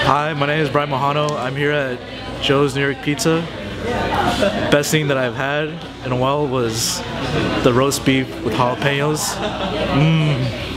Hi, my name is Brian Mohano. I'm here at Joe's New York Pizza. Best thing that I've had in a while was the roast beef with jalapenos.